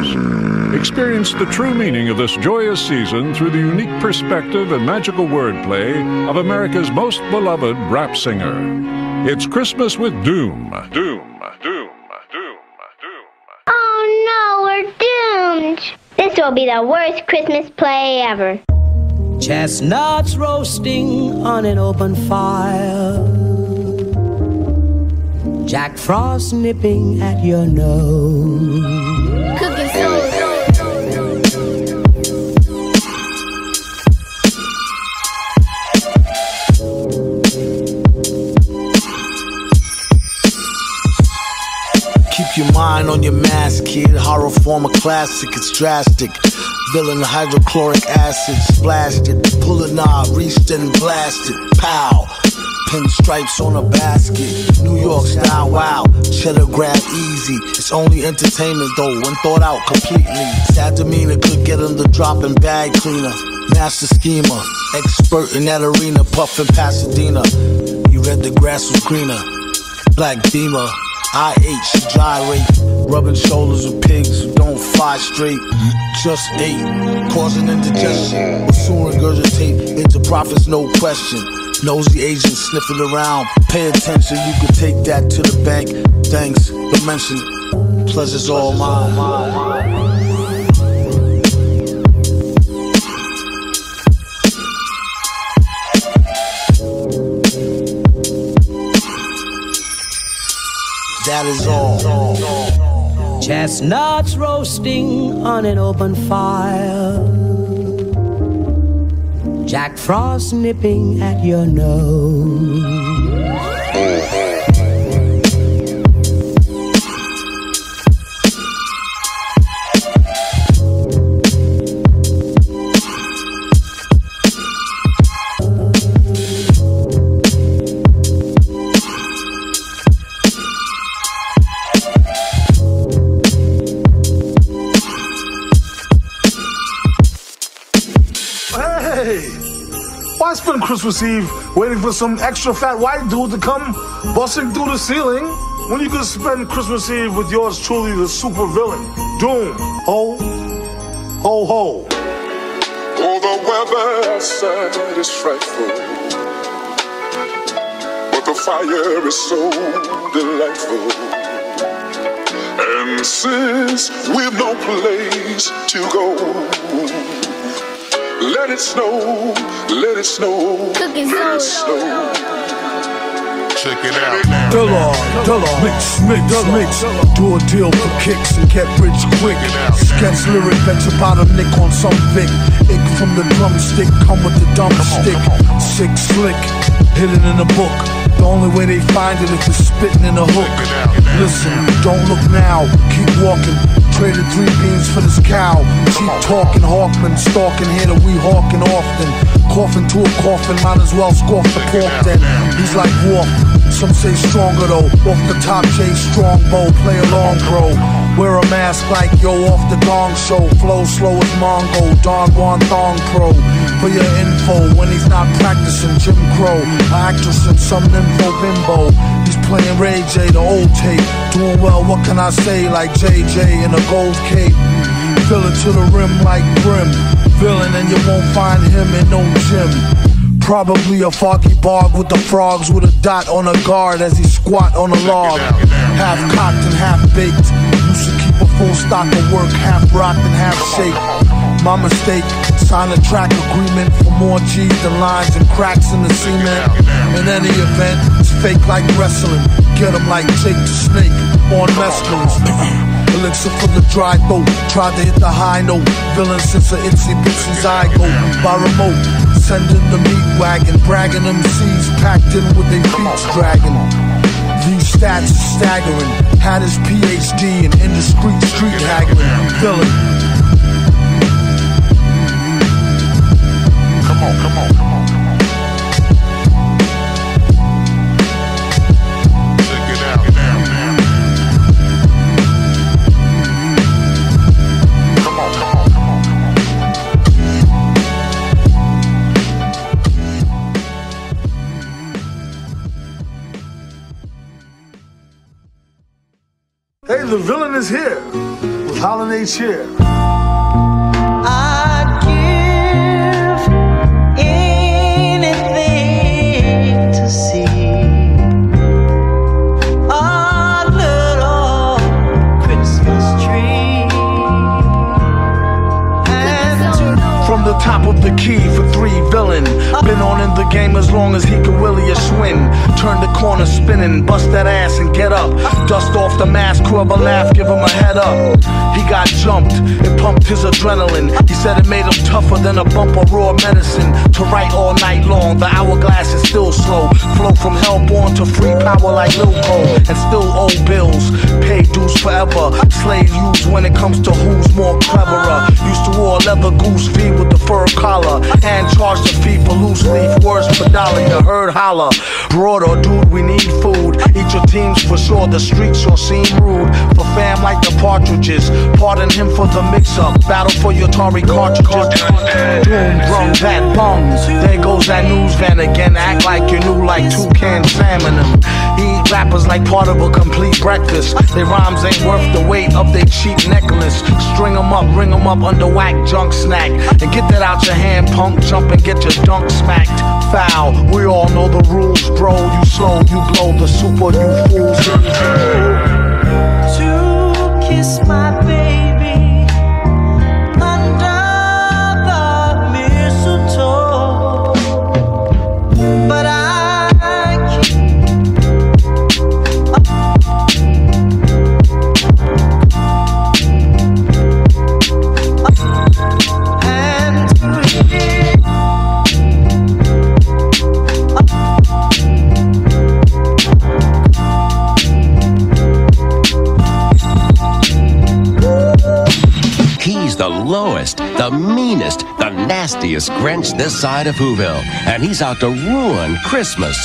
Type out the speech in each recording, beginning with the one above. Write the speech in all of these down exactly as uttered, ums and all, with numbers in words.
Experience the true meaning of this joyous season through the unique perspective and magical wordplay of America's most beloved rap singer. It's Christmas with Doom. Doom, Doom, Doom, Doom. Oh no, we're doomed. This will be the worst Christmas play ever. Chestnuts roasting on an open fire, Jack Frost nipping at your nose. Cookin Soul. Keep your mind on your mask, kid. Horror form a classic, it's drastic. Villain hydrochloric acid, splashed it. Pull a knob, reached and blasted. Pow! Pinstripes on a basket. New York style, wow. Cheddar grab easy. It's only entertainment though, when thought out completely. Sad demeanor could get him the dropping bag cleaner. Master schemer, expert in that arena. Puffin' Pasadena. You read the grass was greener. Black Beamer. I H, gyrate, rubbing shoulders with pigs who don't fly straight. Just ate, causing indigestion. Will soon regurgitate into profits, no question. Nosy agents sniffing around. Pay attention, you can take that to the bank. Thanks, don't mention it. Pleasure's all mine. That is all. Chestnuts roasting on an open fire, Jack Frost nipping at your nose. Why spend Christmas Eve waiting for some extra fat white dude to come busting through the ceiling when you could spend Christmas Eve with yours truly, the super villain, Doom? Ho, ho, ho. Oh, the weather outside is frightful, but the fire is so delightful. And since we've no place to go, let it snow, let it snow, Cookin let it Soul. snow. Check it out. Dollar, dollar, mix, mix, mix. Do a deal for kicks and get rich quick. Sketch lyric, bet your bottom nick on some Vic. Ick from the drumstick, come with the dumb stick. Sick slick, hidden in a book. The only way they find it if it's spitting in a hook. Listen, don't look now, keep walking. Traded three beans for this cow. Cheap talking, Hawkman, stalking here that we hawking often. Coughing to a coffin, might as well scoff the pork then. He's like Wolf, some say stronger though. Off the top, J Strongbow, play along bro. Wear a mask like yo off the Gong Show. Flow slow as Mongo, Don Juan Thong Pro. For your info, when he's not practicing Jim Crow, an actress in some nympho bimbo. He's playing Ray J, the old tape. Doing well, what can I say, like J J in a gold cape. Fill it to the rim like brim. Villain and you won't find him in no gym. Probably a foggy bog with the frogs with a dot on a guard as he squat on a log. Half cocked and half baked. Used to keep a full stock of work, half rocked and half shake. My mistake, sign a track agreement for more G's than lines and cracks in the cement. In any event, it's fake like wrestling. Get him like Jake the Snake on mescaline. Elixir for the dry throat, tried to hit the high note. Villain since a itsy bitsy zygote. By remote, sending the meat wagon. Bragging M Cs packed in with their feet dragging. These stats are staggering. Had his P H D in indiscreet street haggling. Villain. Come on, come on, come on. Check it out. Come on, come on, come on, come on. Hey, the villain is here. with holiday cheer. I'd give anything to see a little Christmas tree. And from the top of the key for three villain. Been on in the game as long as he can willy a swing. Turn the corner spinning, bust that ass and get up. Dust off the mask, whoever laugh, give him a head up. He got jumped, it pumped his adrenaline. He said it made him tougher than a bump of raw medicine. To write all night long, the hourglass is still slow. Flow from hellborn to free power like Lil Cole. And still owe bills, pay dues forever. Slave use when it comes to who's more cleverer. Used to wear leather goose V with the fur collar. And charge the fee for loose leaf, words per dollar, you heard holler. Broad or dude, we need food. Eat your teams for sure, the streets sure seem rude. For fam like the partridges, pardon him for the mix-up. Battle for your Atari cartridges. Doom, drum, that bums. There goes that news van again. Act like you knew like toucan salmon them. Eat rappers like part of a complete breakfast. Their rhymes ain't worth the weight of their cheap necklace. String them up, ring them up under whack junk snack. And get that out your hand, punk. Jump and get your dunk smacked. Foul, we all know the rules, bro. You slow, you blow the super, you fools. to kiss my baby under the mistletoe, but I the lowest, the meanest, the nastiest Grinch this side of Whoville, and he's out to ruin Christmas.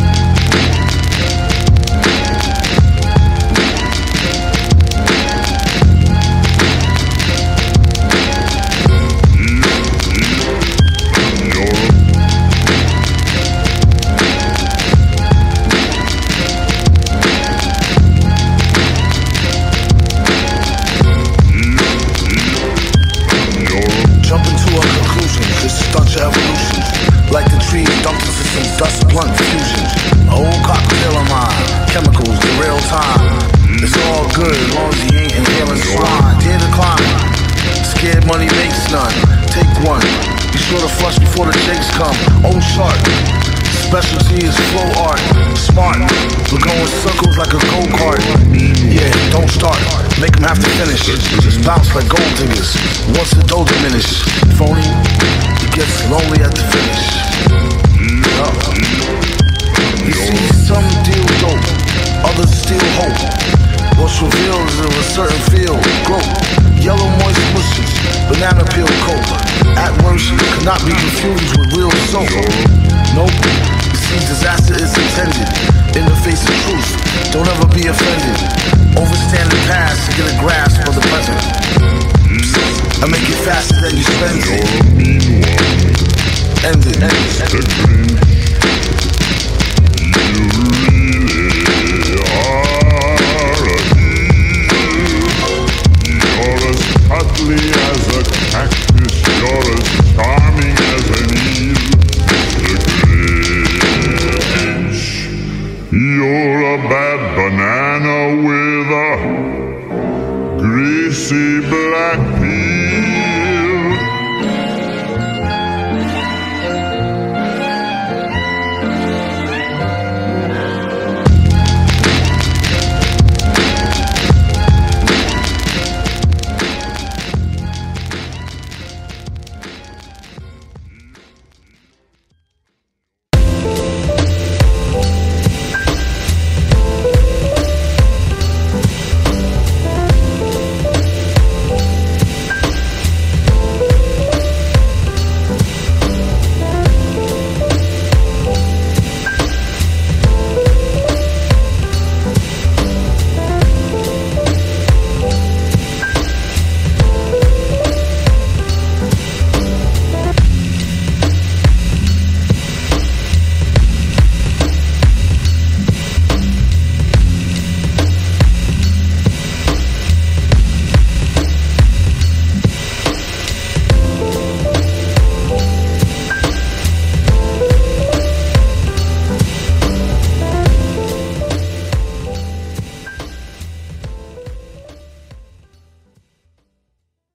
Dust blunt fusion, a whole cocktail of mine. Chemicals, the real time. It's all good as long as you ain't inhaling swine. Tear the climb. Scared money makes none. Take one. Be sure to flush before the jakes come. Oh, sharp. Specialty is flow art. Smart. We're going circles like a go-kart. Yeah, don't start. Make them have to finish. Just bounce like gold diggers. Once the dough diminish. If only it gets lonely at the finish. Uh, you see, some deal dope, others still hope. What's revealed is of a certain field, growth. Yellow moist mushy, banana peel coat. At worst, cannot be confused with real soap. Nope, you see, disaster is intended. In the face of truth, don't ever be offended. Overstand the past to get a grasp of the present. I make it faster than you spend it. End it, end it, end it. Cuddly as a cactus, you're as charming as an eel. The Grinch, you're a bad banana with a greasy black peel.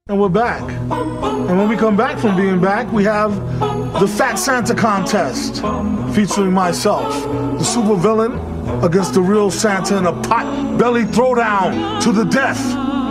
And we're back. And when we come back from being back, we have the Fat Santa contest featuring myself, the super villain, against the real Santa in a pot-belly throwdown to the death.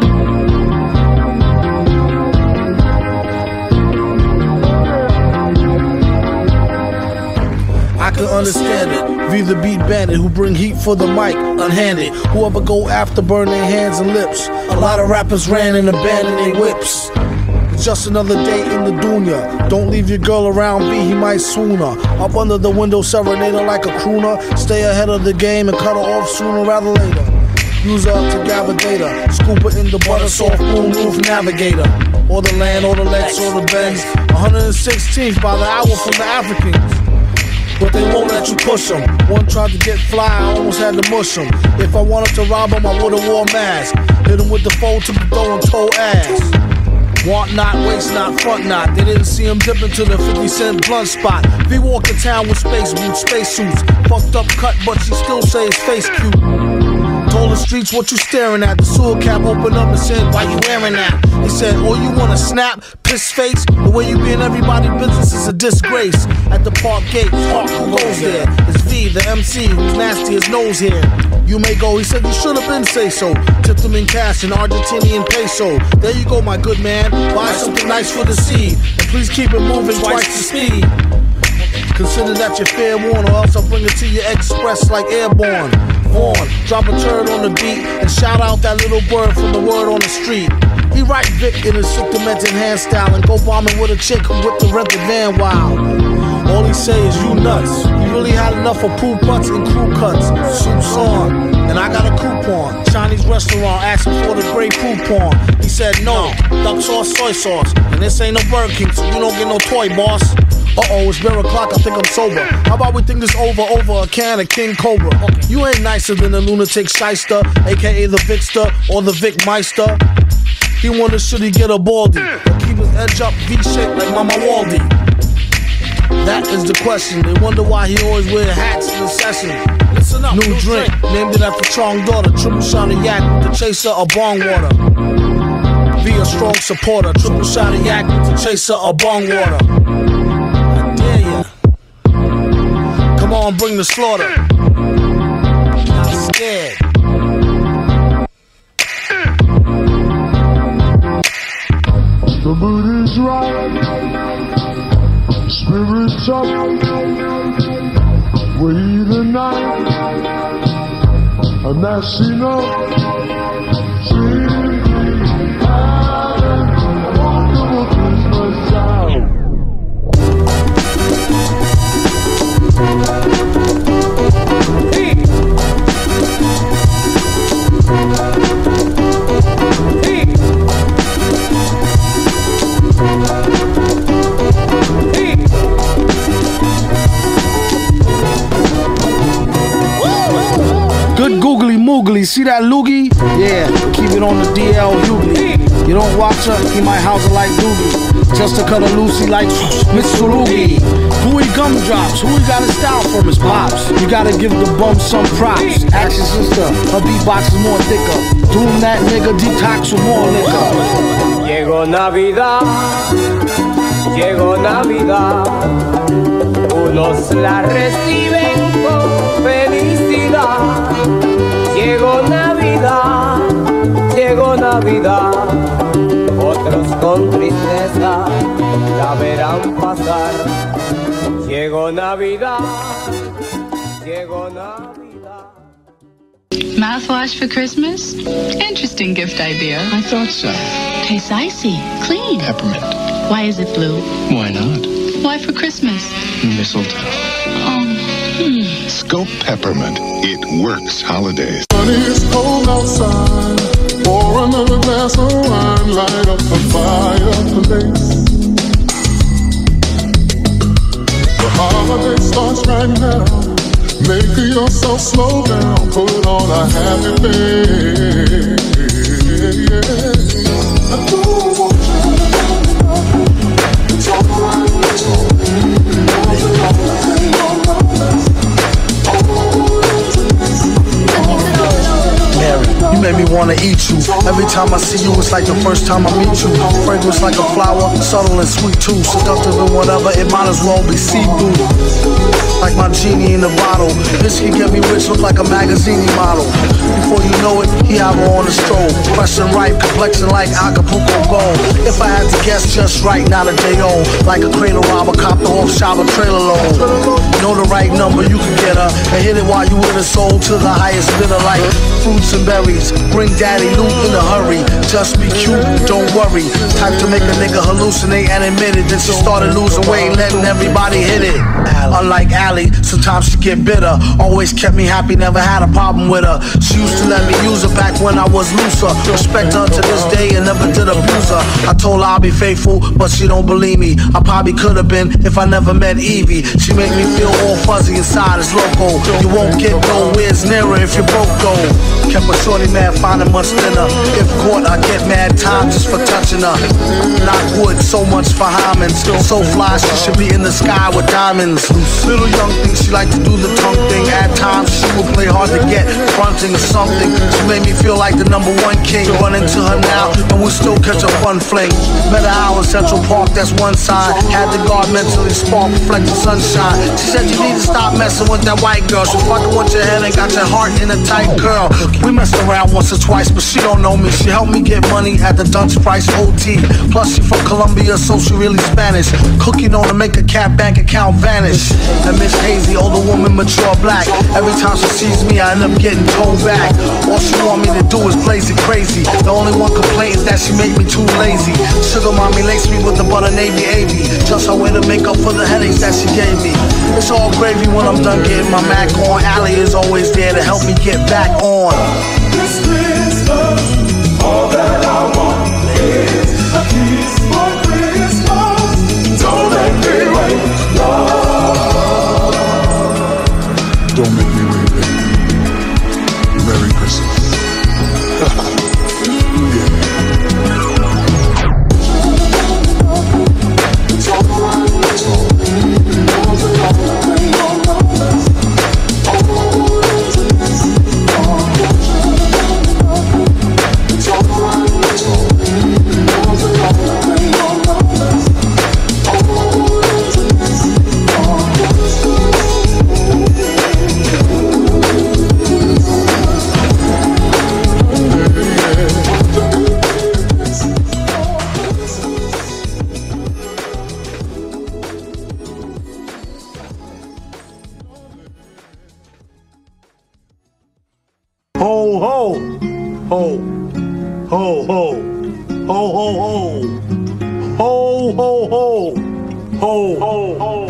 I can understand it. Be the beat bandit who bring heat for the mic, unhanded. Whoever go after burn their hands and lips. A lot of rappers ran and abandoned their whips. It's just another day in the dunya. Don't leave your girl around B, he might swoon her. Up under the window, serenade her like a crooner. Stay ahead of the game and cut her off sooner rather later. Use her up to gather data. Scoop her in the butter, soft moon roof navigator. Or the land, or the Lex, or the Benz. one hundred sixteenth by the hour from the Africans. But they won't let you push them. One tried to get fly, I almost had to mush him. If I wanted to rob him, I would've wore a mask. Hit him with the fold to the door and toe ass. Want not, waist not, front not. They didn't see him dip into the fifty cent blunt spot. V walked in town with space boots, space suits. Fucked up cut, but she still say his face cute. Told the streets what you staring at. The sewer cap opened up and said, why you wearing that? He said, oh, you wanna snap? Piss face? The way you be in everybody's business is a disgrace. At the park gate, park, who goes there? It's V, the M C, who's nasty as nose hair. You may go, he said you should've been say so. Tipped him in cash in Argentinian peso. There you go, my good man. Buy something nice for the seed. And please keep it moving twice the speed. Consider that your fair warning, or else I'll bring it to you express like airborne. Vaughn, drop a turd on the beat and shout out that little bird from the word on the street. He write Vic in his sick demented hand style and go bombing with a chick who whipped the rented van wild. All he say is you nuts. You really had enough of pool butts and crew cuts. Soup's on, and I got a coupon. Chinese restaurant asking for the great coupon. He said no, duck sauce, soy sauce. And this ain't no Burger King, so you don't get no toy, boss. Uh-oh, it's bare o'clock, I think I'm sober. How about we think this over, over a can of King Cobra? You ain't nicer than the lunatic shyster, a k a the Vicster or the Vic Meister. He wonders should he get a baldy or keep his edge up V-shaped like Mama Waldy. That is the question. They wonder why he always wear hats in the session. Listen up, new, new drink, drink, named it after Chong daughter. Triple shot of yak, the chaser of bong water. Be a strong supporter. Triple shot of yak, the chaser of bong water. Come on, bring the slaughter. Not scared. The mood is right, spirits up, we the night, and that's enough. Simply having wonderful Christmas time. Good googly moogly, see that loogie? Yeah, keep it on the D L Hughley. You don't watch her, he might house her like Doogie. Just to cut her loosey like Mitsurugi. Gooey gumdrops, who he got his style from his pops? You gotta give the bum some props. Ask your sister, her beatbox is more thicker. Doom that nigga detox with more liquor. Llegó Navidad, llegó Navidad. Unos la reciben con felicidad. Llegó Navidad, llegó Navidad. Otros con tristeza la verán pasar. Llegó Navidad, llegó Navidad. Mouthwash for Christmas? Interesting gift idea. I thought so. Tastes icy, clean. Peppermint. Why is it blue? Why not? Why for Christmas? Mistletoe. Oh, hmm. Scope Peppermint. It works holidays. Honey, it's cold outside. Pour another glass of wine. Light up the fireplace. The holiday starts right now. Make yourself slow down. Put on a happy face. I don't want you. It's alright. Mary, you made me want wanna eat you. Every time I see you, it's like the first time I meet you. Fragrance like a flower, subtle and sweet too. Seductive and whatever, it might as well be see-through. Like my genie in the bottle. This can get me rich, look like a magazine model. Before you know it, he have her on the stroll. Fresh and ripe, complexion like Acapulco gold. If I had to guess just right, not a day old. Like a cradle robber, cop the off shop, a trailer load. Know the right number, you can get her. And hit it while you with a soul to the highest bidder. Like fruits and berries, bring daddy loot in a hurry. Just be cute, don't worry. Type to make a nigga hallucinate and admit it. Then she started losing weight, letting everybody hit it. Unlike Allie, sometimes she get bitter. Always kept me happy, never had a problem with her. She used to let me use her back when I was looser. Respect her to this day and never did abuse her. I told her I'll be faithful, but she don't believe me. I probably could have been if I never met Evie. She make me feel all fuzzy inside, it's loco. You won't get nowhere near her if you're broke though. Kept a shorty mad, finding much thinner. If caught, I get mad time just for touching her. Knock wood, so much for Hymens. So fly, she should be in the sky with diamonds. Little young thing, she like to do the tongue thing. At times she would play hard to get, fronting or something. She made me feel like the number one king. Run into her now, and we'll still catch a fun fling. Met her out in Central Park, that's one side. Had the guard mentally spark, reflecting sunshine. She said you need to stop messing with that white girl. She fucking with your head and got your heart in a tight curl. We messed around once or twice, but she don't know me. She helped me get money at the Dutch Price O T. Plus she from Colombia, so she really Spanish. Cooking on to make a cat bank account vanish. And Miss Hazy, older woman, mature black. Every time she sees me, I end up getting told back. All she want me to do is blaze it crazy. The only one complaint is that she make me too lazy. Sugar mommy lace me with the butter navy A V. Just her way to make up for the headaches that she gave me. It's all gravy when I'm done getting my Mac on. Allie is always there to help me get back on. This Christmas, all that I want is a piece for Christmas. Don't let me wait, Lord. Don't make me wait, baby. Merry Christmas. Ho, ho, ho, ho, ho, ho, ho, ho, ho, ho, ho, ho, ho, ho.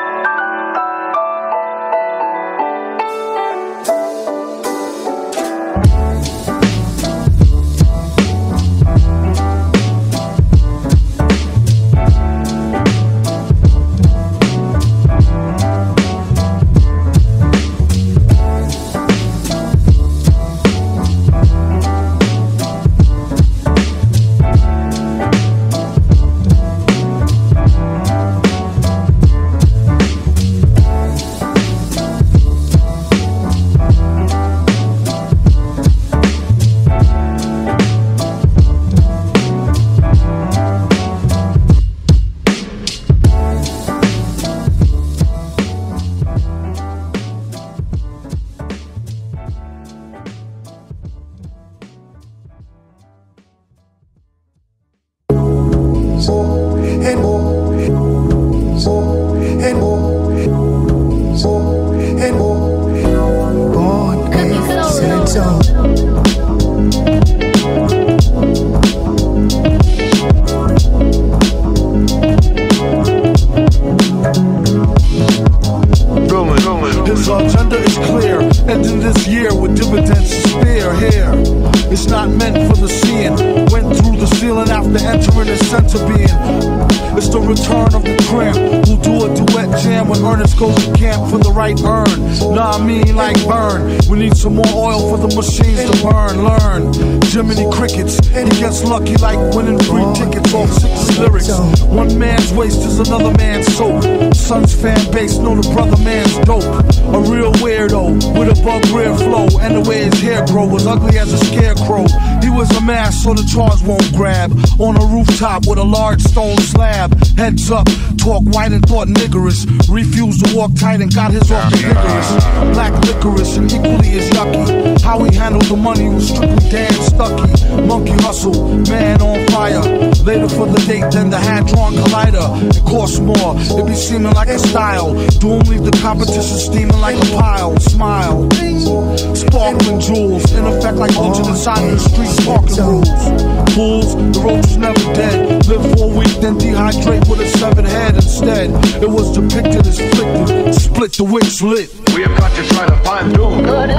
His agenda is clear, ending this year with dividends to spare here. It's not meant for the seeing. Went through the ceiling after entering his center being. It's the return of the cramp. Who'll do a duet jam when Ernest goes to camp for the right earn. Nah, I mean like burn. We need some more oil for the machines to burn. Learn Jiminy Crickets. He gets lucky like winning free tickets off six lyrics. One man's waste is another man's soap. Son's fan base know the brother man's dope. A real weirdo with a bug rear flow. And the way his hair grow was ugly as a scarecrow. He was a mask so the charge won't grab. On a rooftop with a large stone slab. Heads up, talk white and thought niggerish. Refused to walk tight and got his off the vigorous. Black licorice and equally as yucky. How he handled the money was strictly damn stucky. Monkey hustle, man on fire. Later for the date than the hand-drawn collider. It costs more, it be seeming like a style. Doom leave the competition steaming like a pile. Smile, sparkling jewels. In effect like alternate side of the street parking rules. Fools, the roach is never dead. Live for a week then dehydrate with a severed head. Instead, it was depicted as flicked. Split the witch lit. We have got to try to find Doom. Good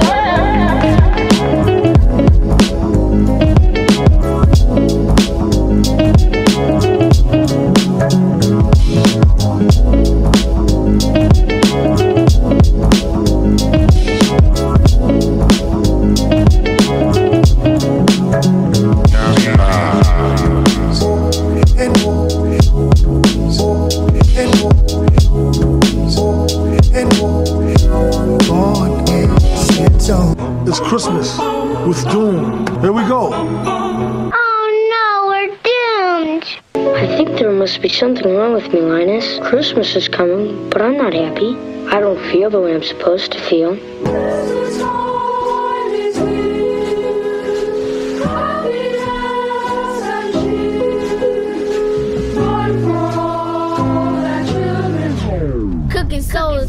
It's Christmas with Doom. Here we go. Oh no, we're doomed. I think there must be something wrong with me, Linus. Christmas is coming, but I'm not happy. I don't feel the way I'm supposed to feel. Cookin Soul.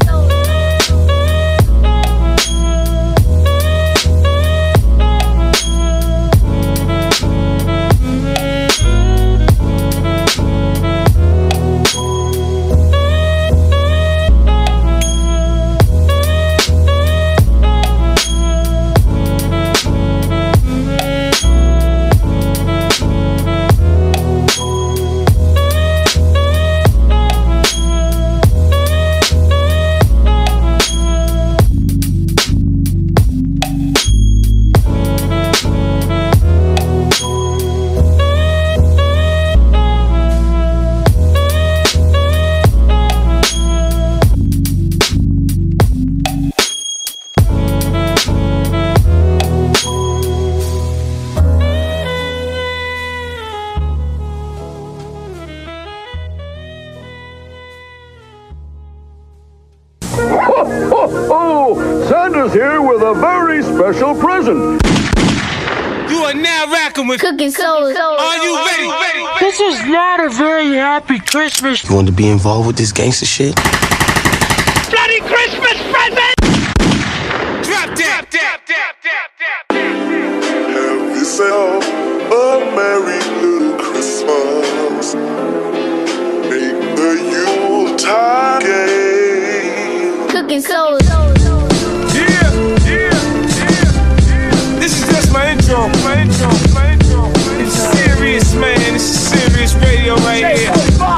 Oh, Santa's here with a very special present. You are now rocking with Cookin Soul. Are you ready? ready? This is not a very happy Christmas. You want to be involved with this gangster shit? Bloody Christmas present! Drop that, that, that, that, that. Have yourself a merry little Christmas. Make the Yuletide gay. Cookin Soul. Yeah, yeah, yeah. This is just my intro, my intro, my intro. It's serious, man. It's serious radio right here.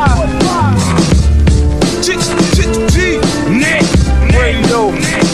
G, G, G, Nick, radio.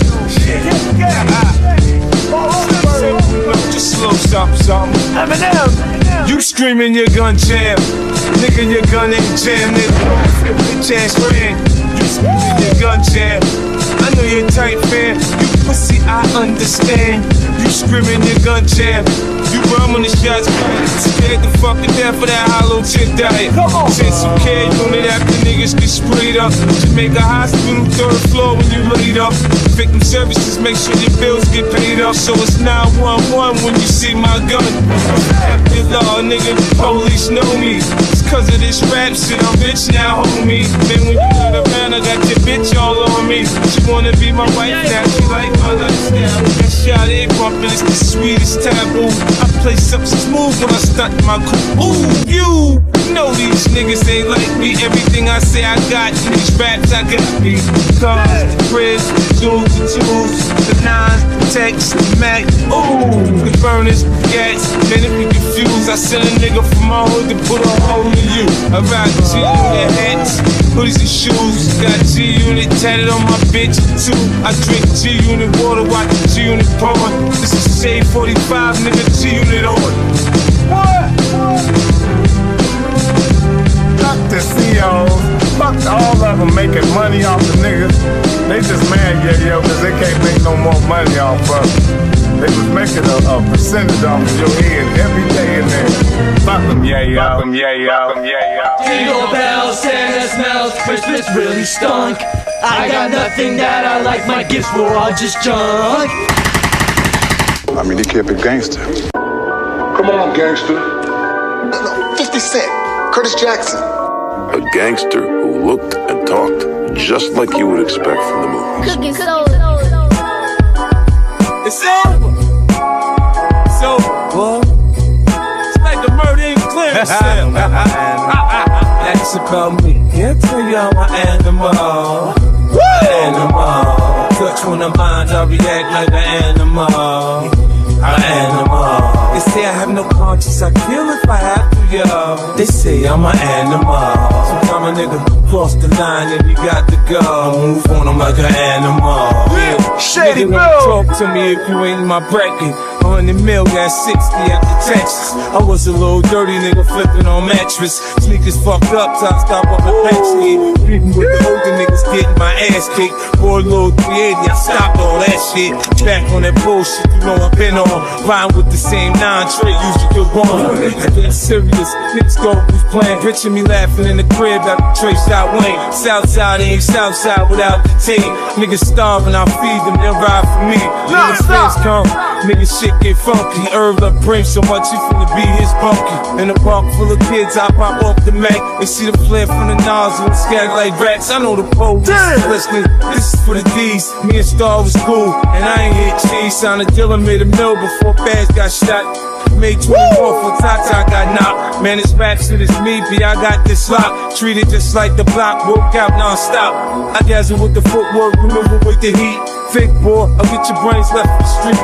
Just slow something, something. Eminem. You screaming your gun jam. Nigga, your gun ain't jam, nigga. The chance ran. You screaming your gun jam. I know you're tight, fan. You pussy, I understand. You screaming your gun jam. You bombing the shots, scared the fuck to death for that hollow tip diet. Send some care unit after niggas get sprayed up. Jamaica Hospital, third floor when you laid up. Victim services, make sure your bills get paid up. So it's nine one one when you see my gun. After law, nigga, the police know me. It's cause of this rap shit, I'm rich now, homie. Then when you got around, I got your bitch all on me. She wanna be my wife now, she like my lifestyle. That shot ain't bumpin', it's the sweetest taboo. I play something smooth when I stunt my cool. Ooh, you You know these niggas ain't like me. Everything I say I got, in these raps I got me. Cars, the cribs, the jewels, the jewels, the nines, the texts, the Mac. Ooh, the burners, the gas. Man, if you confused, I send a nigga from my hood to put a hole in you. I rock G-Unit hats, hoodies and shoes. Got G-Unit tatted on my bitch too. I drink G-Unit water, watch the G-Unit pour. This is Shade forty-five, nigga, G-Unit on. What? Fuck the C E Os, fuck all of them making money off the niggas. They just mad, yeah, yo, cause they can't make no more money off of it. They was making a, a percentage off of your head every day in there. Fuck them, yeah, yo. Fuck them, yeah, yo. Fuck them, yeah, yo. Jingle bells, Santa smells, Christmas really stunk. I got nothing that I like, my gifts were all just junk. I mean, he kept it gangster. Come on, gangster. No, no, fifty Cent, Curtis Jackson. A gangster who looked and talked just like you would expect from the movies. Cookin Soul. It's over. It's over. It's like the murder in clearance cell. That's about me. Can't tell you I'm an animal. Animal. Touch one of mine, I react like an animal. An animal. They say I have no conscience, I kill if I have to, yo. They say I'm an animal. Sometimes a nigga cross the line and you got to go. Move on, I'm like an animal. Yeah, shady bro. Talk to me if you ain't in my bracket. Hundred mil, got sixty after Texas. I was a little dirty nigga flipping on mattress. Sneakers fucked up, till I stop up a Pepsi. Even with the older niggas getting my ass kicked. For a little three eighty, I stopped all that shit. Back on that bullshit, you know I've been on. Riding with the same nine tray, used to get wrong. Getting serious, niggas go who's playing. Picture me laughing in the crib after Trey shot Wayne. Southside ain't Southside without the team. Niggas starving, I feed them, they'll ride for me. Niggas friends come, niggas shit get funky. Herb up brim so much he finna be his bunky. In a park full of kids, I pop off the Mac. They see the flare from the nozzle and scattered like rats. I know the police listening. This is for the D's. Me and Star was cool, and I ain't hit cheese. Signed a dealer, made a mill before Baz got shot. Made twenty-four for Tata, got knocked. Man, this rap shit is me, B, I got this lock. Treated just like the block, work out non-stop. I dazzle with the footwork, maneuver with the heat. Fake boy, I'll get your brains left for the street.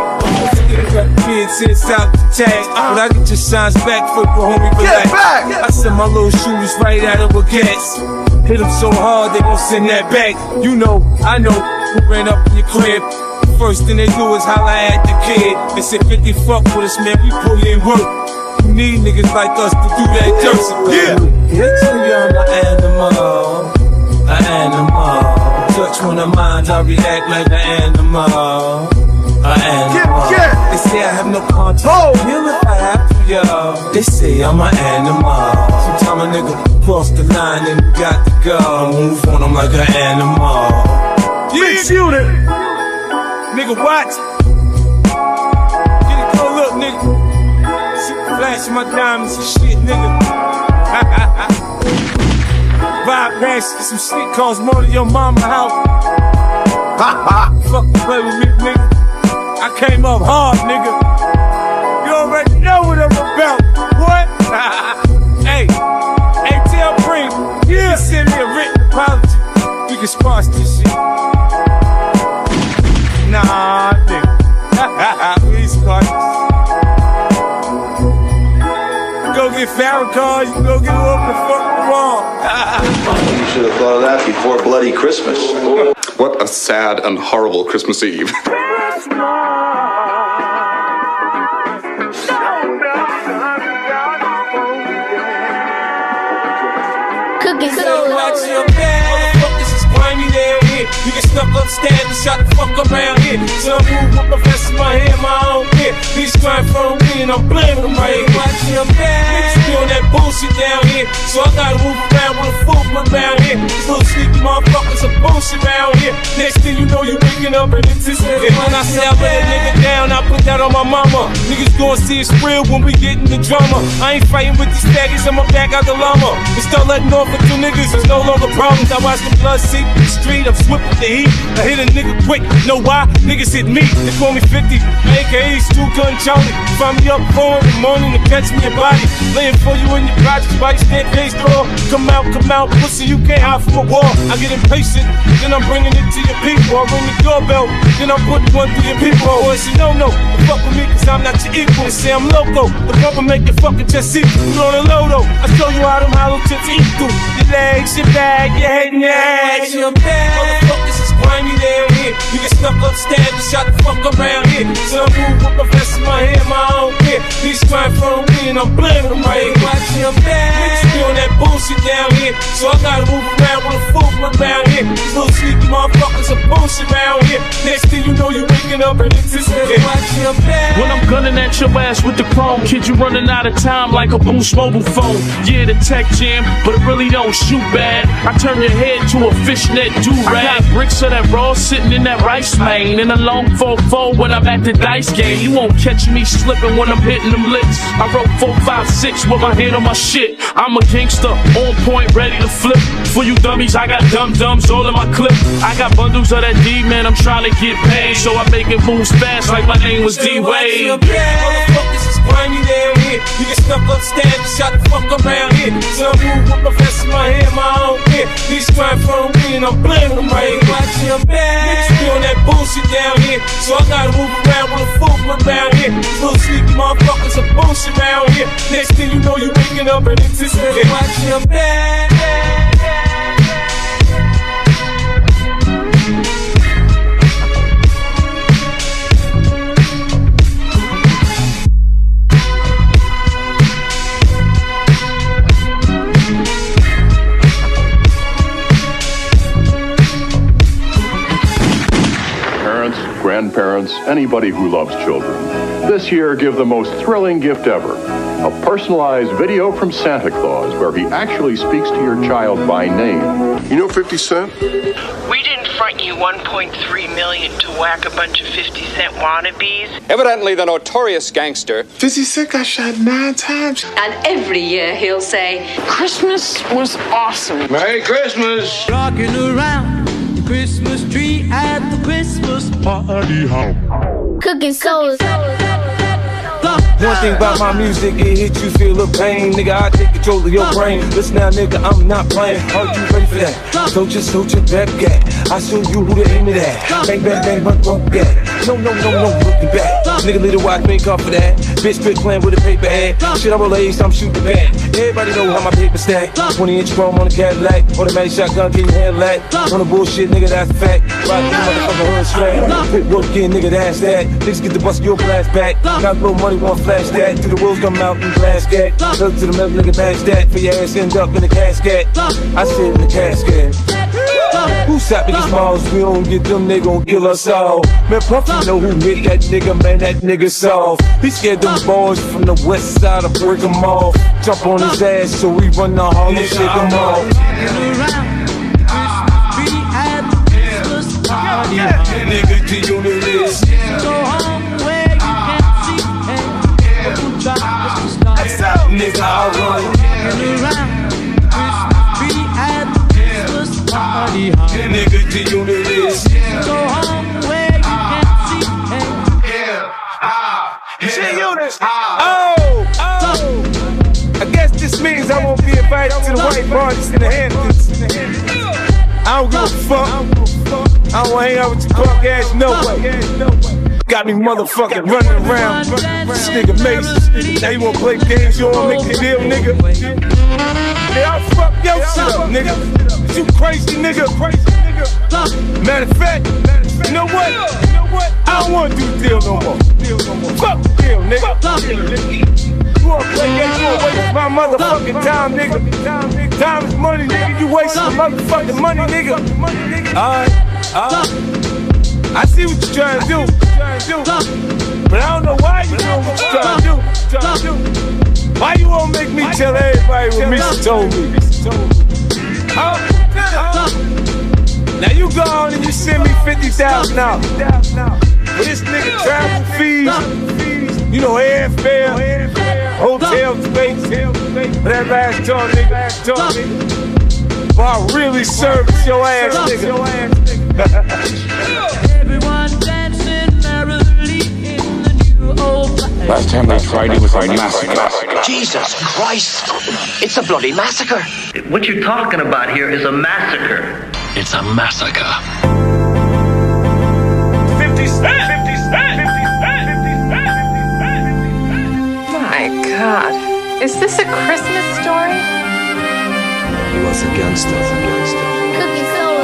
Kids sits out the tag, but I get your signs back for the homie relax. I send my little shooters right out of a gas. Hit them so hard, they gon' send that back. You know, I know, who ran up in your crib. First thing they do is holla at the kid. They say fifty fuck with us, man, we pull in work. You need niggas like us to do that dirt. Yeah, yeah, tell you I'm an animal, an animal. Touch one of mine, I react like an animal, an animal. They say I have no conscience, oh. Kill if I have to, yo. They say I'm an animal. Sometimes a nigga cross the line and you got to go. Move on, I'm like an animal. Mix unit. Nigga, watch. Get a good look, nigga. See me flashing my diamonds and shit, nigga. Vibe ranch, some shit costs more than your mama house. Fuck play with me, nigga. I came up hard, nigga. You already know what I'm about. What? Hey, hey, tell Brink, yeah. You send me a written apology. We can squash this shit. Nah, nigga. We squash this. Go get Farrakhan, you go get whoever the fuck you want. You should have thought of that before Bloody Christmas. What a sad and horrible Christmas Eve. Cookin Soul. Watch your back. Motherfuckers is grimy down here. You get stuck upstairs and shot the fuck around here. Some move with professor my hair, my own gear. These crime from me and I'm blaming them right here. Watch your back. Niggas be on that bullshit down here. So I gotta move around with a fool around here. These little sneaky motherfuckers are bullshit around here. Next thing you know, you waking up and anticipating. When I say I let a nigga down, I put that on my mama. Niggas gon' see it's real when we get in the drama. I ain't fighting with these faggots, I'ma back out the llama. And start letting off with two niggas, it's no longer problems. I watch the blood seep in the street, I'm swift with the heat. I hit a nigga quick, know why? Niggas hit me, they call me fifty, A K A Stu Gun Charlie. Find me up four in the morning to catch me a body. Laying for you in your projects, bikes stand face door. Come out, come out, pussy, you can't hide from a wall. I get impatient, then I'm bringing it to your people. I ring the doorbell, then I'm putting one through your people. Oh, it's a no-no, fuck with me cause I'm not your equal. They say I'm loco, the bumper make your fucking chest see through. On the low though, I show you how them hollow tips eat through. Your legs, your bag, your head and your ass. Your bag. Motherfuckers is grimy down here. You get stuck up, stabbed and shot the fuck around here. So I move with my vest in my hand, my own care. These crime from me and I'm blaming them right here. Watch your bag. Niggas be on that bullshit down here. So I gotta move around with a fool around here. These little sneaky motherfuckers are bullshit around here. Next thing you know, you waking up and it's just yeah. Watch your bag. When I'm gunning at your ass with the chrome, kid, you running out of time like a Boost mobile phone. Yeah, the tech jam, but it really don't shoot bad. I turn your head to a fishnet do-rag. I got bricks of that raw sitting in that rice lane. In a long four four when I'm at the dice game. You won't catch me slipping when I'm hitting them licks. I wrote four five six with my hand on my shit. I'm a gangster, on point, ready to flip. For you dummies, I got dum-dums all in my clip. I got bundles of that D, man, I'm trying to get paid. So I make it moves fast like my name was D-Wade. Motherfuckers is grimy down here. You get stuck up, stabbed and shot the fuck around here. So I move with my vest in my hand, my own care. These crime from me and I'm blaming them right here. Watch your back. Niggas be on that bullshit down here. So I gotta move around with a fool around here. Little sneaky motherfuckers are bullshit around here. Next thing you know, you waking up and it's just yeah. Watch your back. Grandparents, anybody who loves children. This year, give the most thrilling gift ever. A personalized video from Santa Claus where he actually speaks to your child by name. You know fifty cent? We didn't front you one point three million to whack a bunch of fifty cent wannabes. Evidently the notorious gangster. fifty cent got shot nine times. And every year he'll say, Christmas was awesome. Merry Christmas. Rocking around the Christmas tree at the Christmas party home. Cookin Soul. One thing about my music, it hit you, feel the pain. Nigga, I take control of your brain. Listen now, nigga, I'm not playing. Are you ready for that? So just hold your back at. I show you who to aim it at. Bang, bang, bang, bang, bang, bang. No, no, no, no, looking back. Nigga, little watch me come for that. Bitch, quit playing with a paper ad. Shit, I roll ace, I'm shooting back. Everybody know how my paper stack. twenty inch chrome on the Cadillac. Automatic shotgun, get your head lack. On the bullshit, nigga, that's a fact. Rock the motherfucker hood strap. Quit working, nigga, that's that. Niggas get the bust your blast back. Got little money, want flash that. Till the wolves come out and blast gat. Look to the metal, nigga, bash that. For your ass end up in the casket. I sit in the casket. Who shot Biggie Smalls? We don't get them, they gon' kill us all. Man, Puff, you know who hit that nigga, man, that nigga soft. He scared them boys from the west side to break them off. Jump on his ass so we run the hall and shake them off. Nigga, the unit is go home where you can't see nigga, I'll run around Christmas tree at the Christmas party home. Nigga, the unit is go home where you can't see Oh, oh I guess this means I won't be invited to the white parties in the Hamptons. I don't give a fuck. I don't wanna hang out with your punk ass, no way. Got me motherfucking running around. This nigga Mason. Now you wanna play games, you wanna make the deal, nigga? Yeah, I'll fuck your shit up, nigga. You crazy nigga. Matter of fact, you know what? I don't wanna do the deal no more. Fuck the deal, nigga. You wanna play games, you wanna waste my motherfucking time, nigga. Time is money, nigga. You wasting motherfucking money, nigga. Alright, alright. I see what you're trying to do, but I don't know why you doing what you're trying to do. Why you won't make me tell everybody what Misha told me? Oh, oh. Now you go on and you send me fifty thousand dollars. But this nigga travel fees, you know, airfare, hotel space, whatever ass told nigga, told me. But I really service your ass, nigga. Everyone dancing merrily in the new old fashioned Last time they tried it was a massacre. Jesus Christ! It's a bloody massacre! What you're talking about here is a massacre. It's a massacre. fifty cent! fifty cent! My God. Is this a Christmas story? He was a gangster. Cookin Soul.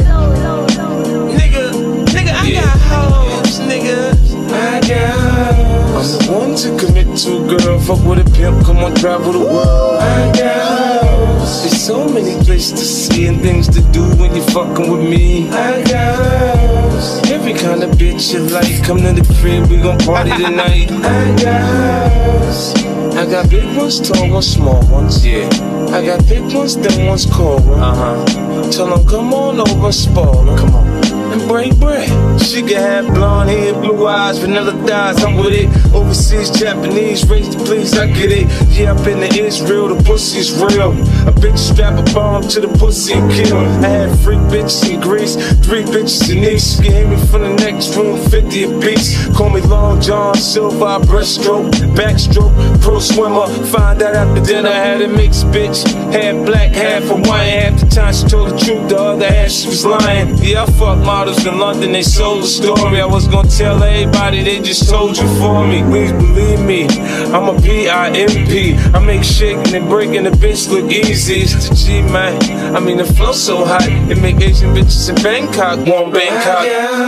Nigga, nigga, I got hoes, nigga. I got hoes. I'm the one to commit to, girl. Fuck with a pimp, come on, travel the world. I got hoes. There's so many places to see and things to do when you fucking with me. I got hoes. Every kind of bitch you like, come to the crib, we gon' party tonight. I got hoes. I got big ones, tall ones, small ones, yeah. I got thick ones, thin ones, cold ones. Uh-huh. Tell them come on over, spoil them. Come on. And break bread. She can have blonde hair, blue eyes, vanilla thighs, I'm with it. Overseas, Japanese, raise the please, I get it. Yeah, I've been to Israel, the pussy's real. A bitch strap a bomb to the pussy and kill. I had three bitches in Greece, three bitches in Nice. You hit me from the next room, fifty apiece. Call me Long John Silver, breaststroke, backstroke, pro swimmer. Find out after dinner, I had a mixed bitch. Half black, half Hawaiian. Half the time she told the truth, the other half she was lying. Yeah, I fuck models in London, they sold the story. I was gonna tell everybody, they just told you for me. Please believe me, I'm a P I M P. I make shaking and breaking the bitch look easy. It's the G, man. I mean, the flow so hot, it make Asian bitches in Bangkok want Bangkok.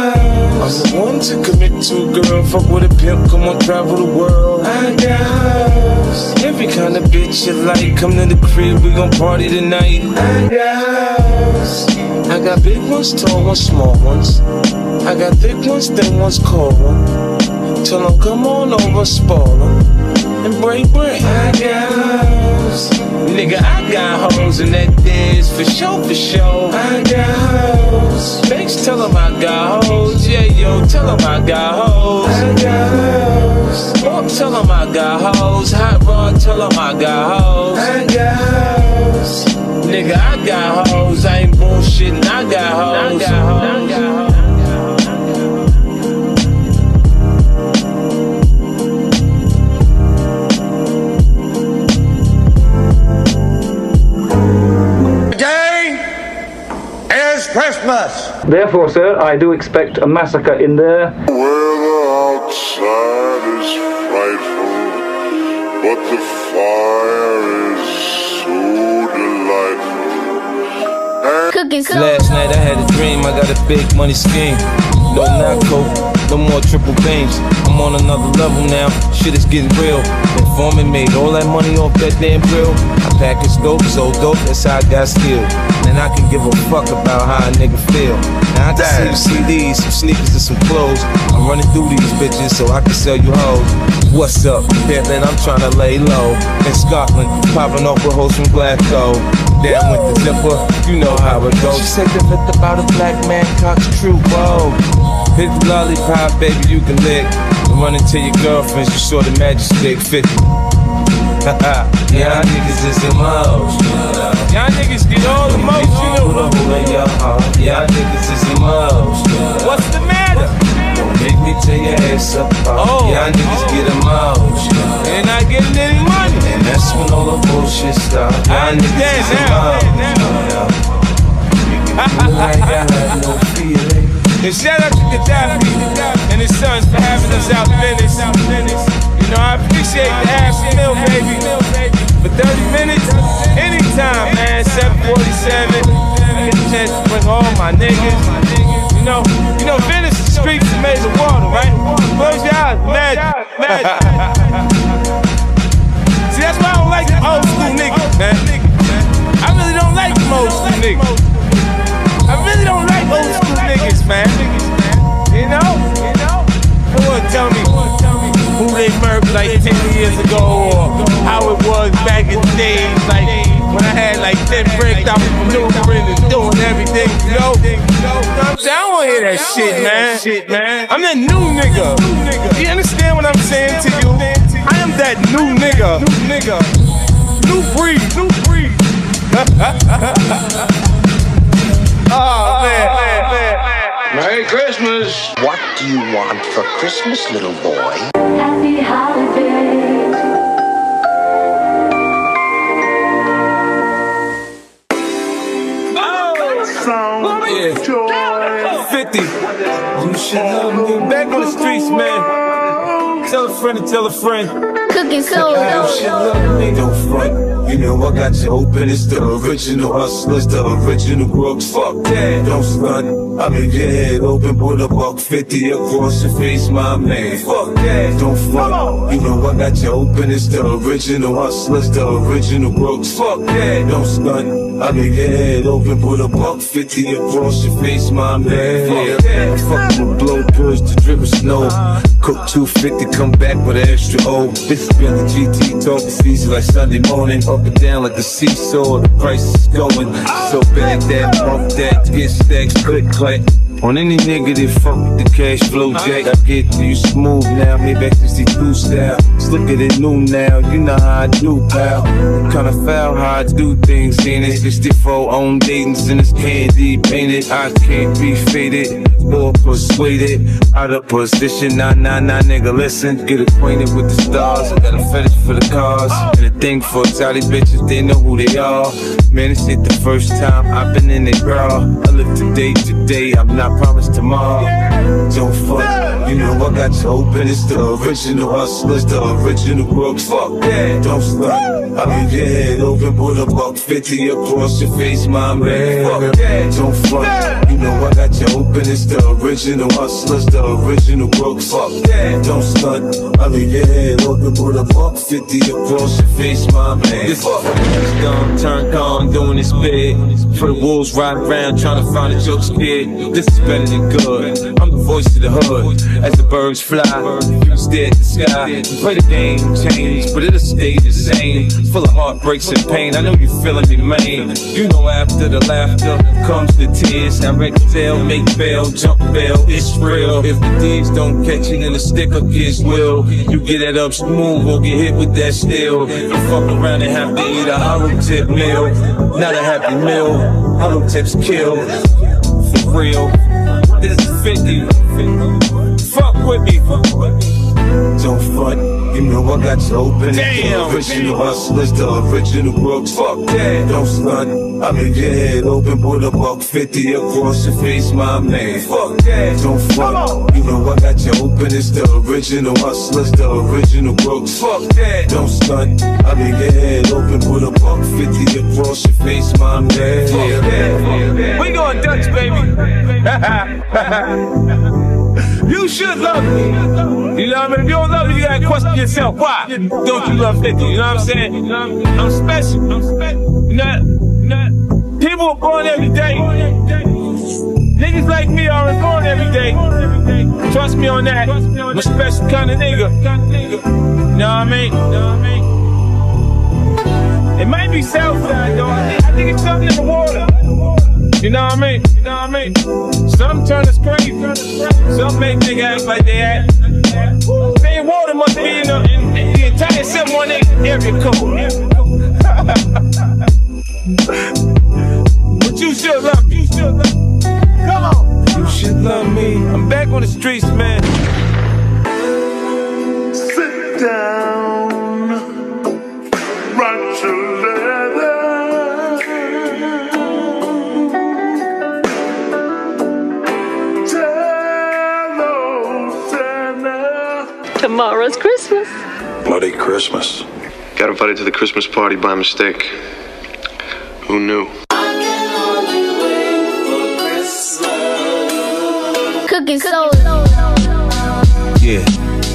I'm the one to commit to, girl. Fuck with a pimp, come on, travel the world. I got hoes. Every kind of bitch you like, come to the crib, we gon' party tonight. I got hoes. I got big ones, tall ones, small ones. I got thick ones, thin ones, cold ones. Tell them come on over, spoil them, and break bread. I got hoes. Nigga, I got hoes in that dance, for sure, for sure. I got hoes. Banks, tell them I got hoes. Yeah, yo, tell them I got hoes. I got hoes. Walk, tell them I got hoes. Hot rod, tell them I got hoes. I got hoes. Nigga, I got hoes. I ain't bullshitting, I got hoes. I got hoes. I got hoes. Christmas! Therefore, sir, I do expect a massacre in there. Weather outside is frightful, but the fire is so delightful. Cookin Soul. Last night I had a dream, I got a big money scheme. No narco, no more triple beams. I'm on another level now, shit is getting real. Informant made all that money off that damn grill. I package dope, so dope, that's how I got skilled. And I can give a fuck about how a nigga feel. Now I can sell you C Ds, some sneakers and some clothes. I'm running through these bitches so I can sell you hoes. What's up, pimpin', I'm tryna lay low. In Scotland, popping off with hoes from Glasgow. Down with the zipper, you know how it goes. She said the myth about a black man, cock's true, whoa. Hit the lollipop, baby, you can lick. And run into your girlfriends, you saw the magic stick, fifty. Y'all niggas is the most. Y'all niggas get all the most, you know. Put a hole in your heart. Y'all niggas is the most. What's the matter? Don't make me tear your ass up. Oh, y'all niggas oh. get the most. And not getting any money. And that's when all the bullshit stops. Y'all niggas is the most. Like I have no feeling. And shout out to Gaddafi and his sons for having us out Venice. You know, I appreciate the half meal, baby. For thirty minutes, anytime, man. seven forty-seven. I get a chance to bring all my niggas. You know, you know, Venice, the streets are made of water, right? Close your eyes, imagine, imagine. See, that's why I don't like the old school niggas, man. I really don't like them old school niggas. I really don't like old school niggas, man. You know? Who wanna tell me who they murdered like ten years ago, or how it was back in the days, like when I had like ten bricks, I was maneuvering and doing everything, you know? You know what I'm saying? I don't wanna hear that shit, man. Shit, man. I'm that new nigga. You understand what I'm saying to you? I am that new nigga. New nigga. New breed. New breed. Oh, man, man, man, man. Merry Christmas. What do you want for Christmas, little boy? Happy holidays. Oh, yeah. Joy. fifty. You should love me. Back on the streets, man. Tell a friend to tell a friend. Cookin Soul. You should love me. Don't front. You know I got you open. It's the original hustlers, the original Brooks. Fuck that. Don't stunt. I make your head open. Put a buck fifty across your face, my man. Fuck that. Don't front. You know I got you open. It's the original hustlers, the original Brooks. Fuck that. Don't stunt. I make your head open, put a buck fifty across your face, my man. Fuck that. I fuck with blow birds to dribble snow. Cook two fifty, come back with an extra O. This has been the G T talk. It's easy like Sunday morning. Up and down like the seesaw. The price is going. So bad that, bump that, get stacks, click, clack. On any nigga that fuck with the cash flow jack, I get to you smooth now, maybe sixty-two style. Slicker than new now, you know how I do, pal. Kinda foul how I do things, in it. sixty-four on datings and it's candy painted. I can't be faded or persuaded. Out of position, nah, nah, nah, nigga, listen. Get acquainted with the stars, I got a fetish for the cars. And a thing for Italian bitches, they know who they are. Man, this ain't the first time I've been in it, bro. I live today, today, I'm not promised tomorrow. Don't fuck, you know I got you open. It's the original hustlers, the original Brooks. Fuck that, don't stunt. I make your head open, put a buck fifty across your face, my man. Fuck that, don't front. You know I got you open. It's the original hustlers, the original Brooks. Fuck that, don't stunt. I make your head open, put a buck fifty across your face, my man. This fuck is dumb, turned on, doing this big. For the wolves riding around trying to find a joke scared. This is better than good. I'm the voice of the hood. As the birds fly, you stare at the sky. Play the game, change, but it'll stay the same. Full of heartbreaks and pain. I know you feeling me, man. You know after the laughter comes the tears. Direct sale, make bail, jump bail. It's real. If the deeds don't catch it, then the sticker kids will. You get that up smooth or get hit with that steel. You fuck around and have to eat a hollow tip meal. Not a happy meal. Hollow tips kill. For real. This is fifty. Fuck with me. Don't front. You know I got you open. Damn. The original hustlers, the original Brooks. Fuck that. Don't stunt. I make your head open, put a buck fifty across your face, my man. Fuck that. Don't front. You know I got you open. It's the original hustlers, the original Brooks. Fuck that. Don't stunt. I make your head open, put a buck fifty across your face, my man. Fuck that. We going Dutch, baby. You should love me. You know what I mean? If you don't love me, you gotta question yourself. Why don't you love fifty? You know what I'm saying? I'm special. I'm special. You know, you know, people are born every day. Niggas like me aren't born every day. Trust me on that. I'm a special kind of nigga. You know what I mean? You know what I mean? It might be Southside though. I think, I think it's something in the water. You know what I mean? You know what I mean? Some turn to scream. Some make niggas act like they act. Saying water must be in the, in, in the entire seven one eight area code. But you should love me. You should love me. Come on. You should love me. I'm back on the streets, man. Sit down. Write your letter. Tomorrow's Christmas. Bloody Christmas. Got invited to the Christmas party by mistake. Who knew? Cookin Soul. Yeah.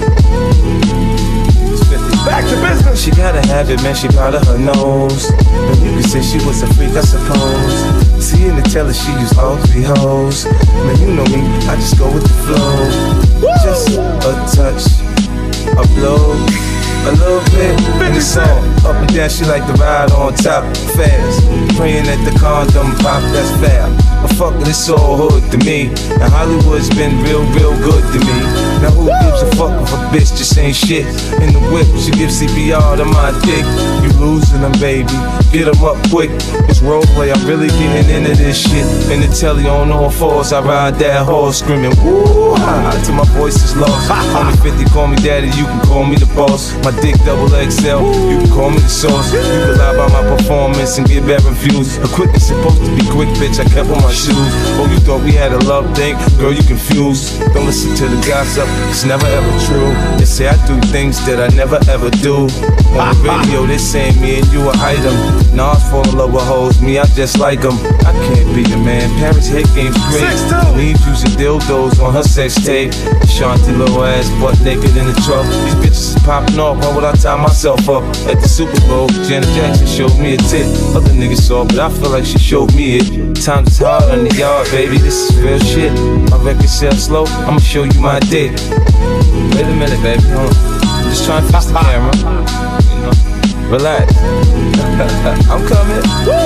Back to business. She gotta have it, man. She proud of her nose. And you can say she was a freak, I suppose. See in the teller, she used all three hoes. Man, you know me, I just go with the flow. Woo! Just a touch, a blow, a little bit in the song. Up and down, she like to ride on top, fast. Praying that the condom pop, that's fab. I fuck with this all hood to me. And Hollywood's been real, real good to me. Now who gives a fuck if a bitch just ain't shit? In the whip, she gives C P R to my dick. You losing them, baby. get them up quick. It's roleplay, I'm really getting into this shit. In the telly on all fours, I ride that horse screaming woo-ha till my voice is lost. Call me fifty, call me daddy, you can call me the boss. My dick double X L, you can call me the sauce. You can lie about my performance and get bad reviews. A quick is supposed to be quick, bitch, I kept on my shoes. Oh, you thought we had a love thing? Girl, you confused. Don't listen to the gossip, it's never ever true. They say I do things that I never ever do. On the radio, they say me and you a item. Nas fall in love with hoes, me, I just like them. I can't be a man, Paris hit game's great. Leaves using dildos on her sex tape. Shanty little ass, butt naked in the truck. These bitches is popping off, why would I tie myself up? At the Super Bowl, Janet Jackson showed me a tit. Other niggas saw, but I feel like she showed me it. Times is hard on the yard, baby, this is real shit. My record sell slow, I'ma show you my dick. Wait a minute, baby, hold on. I'm just trying to fix the camera. You know, relax. I'm coming.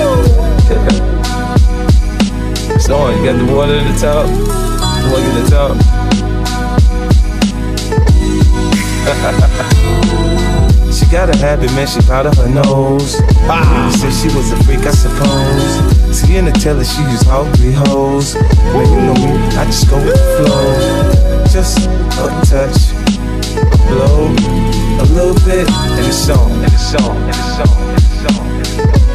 It's on, you got the water in the tub. Water in the tub. She got a habit, man, she powder her nose. Ah. Said she was a freak, I suppose. See in the telly, she used all three hoes. Man, you know me, I just go with the flow. Just a touch, a blow, a little bit, and it's on, and it's on, and it's on, and it's on, and it's on.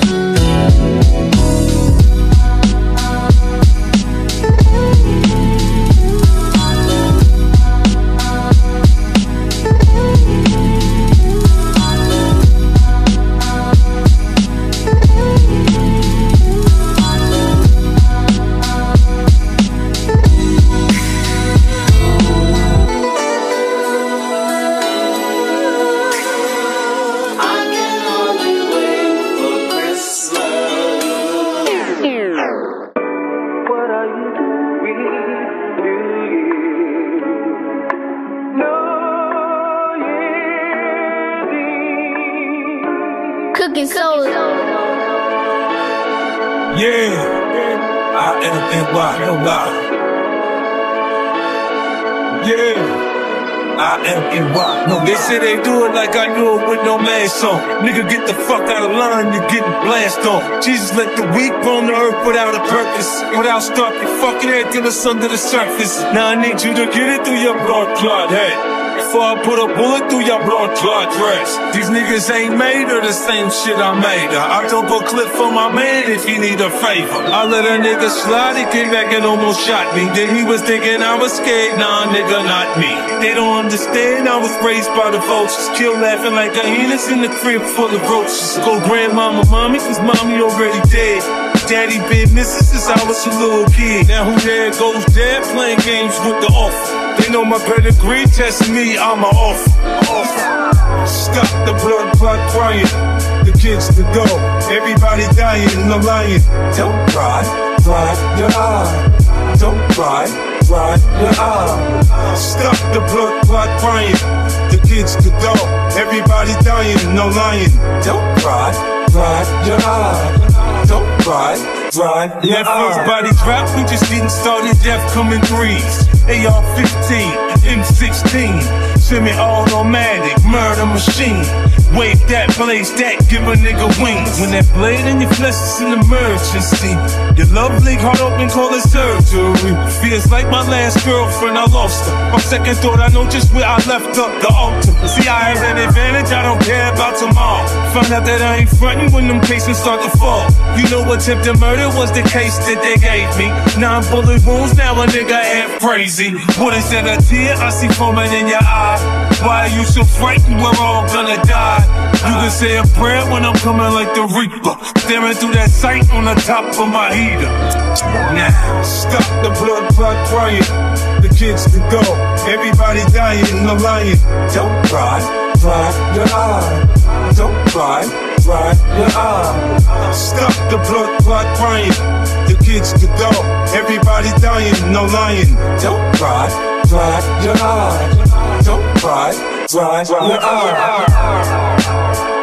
Cookin Soul. Yeah, I am N Y, no lie. Yeah, I am N Y, no lie. They say they do it like I do it with no mask on. Nigga, get the fuck out of line, you're getting blasted on. Jesus let the weak roam the earth without a purpose. Without stopping, fucking everything that's under the surface. Now I need you to get it through your blood clot head. Before I put a bullet through your blood clot dress. These niggas ain't made of the same shit I made her. I took a clip for my man if he need a favor. I let a nigga slide, he came back and almost shot me. Then he was thinking I was scared, nah nigga, not me. They don't understand, I was raised by the vultures. Kill laughing like hyenas in the crib full of roaches. Go grandmama, mommy, cause mommy already dead. Daddy been missing since I was a little kid. Now who there goes there playing games with the offer. They know my pedigree, testing me, I'm a offer. Stop the blood clot crying. The kids to go, everybody dying, no lying. Don't cry, cry your eye. Don't cry, cry your eye. Stop the blood clot crying. The kids to go, everybody dying, no lying. Don't cry, cry your eye. Don't cry, cry your eye. That first body drop, we just didn't start in death coming threes. A R fifteen, M sixteen, semi-automatic, murder machine. Wave that, blaze that, give a nigga wings. When that blade in your flesh is an emergency, your love leak heart open, call it surgery. Feels like my last girlfriend, I lost her. On second thought, I know just where I left her, the altar. See, I have an advantage, I don't care about tomorrow. Find out that I ain't frontin' when them cases start to fall. You know attempted murder was the case that they gave me. Nine bullet wounds, now a nigga half crazy. What is that, a tear? I see foaming in your eye. Why are you so frightened? We're all gonna die. You can say a prayer when I'm coming like the Reaper, staring through that sight on the top of my heater. Now, stop the blood clot crying. The kids to go, everybody dying, no lying. Don't cry, cry your eye. Don't cry, cry your eye. Stop the blood clot crying. The kids to go, everybody dying, no lying. Don't cry, cry your eye. Don't cry, cry your eye.